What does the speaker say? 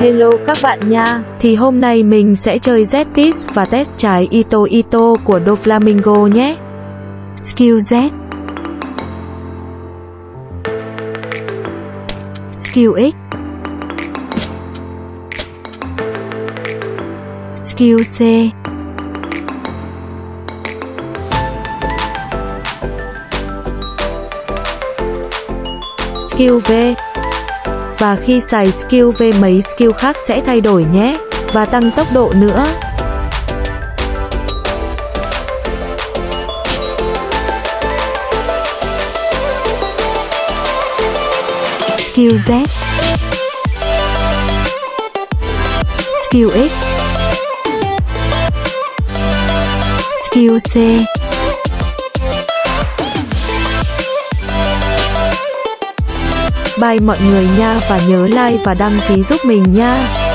Hello các bạn nha. Thì hôm nay mình sẽ chơi Z-Piece và test trái Ito Ito của Doflamingo nhé. Skill Z, Skill X, Skill C, Skill V. Và khi xài skill V mấy skill khác sẽ thay đổi nhé, và tăng tốc độ nữa. Skill Z, Skill X, Skill C. Bye mọi người nha, và nhớ like và đăng ký giúp mình nha.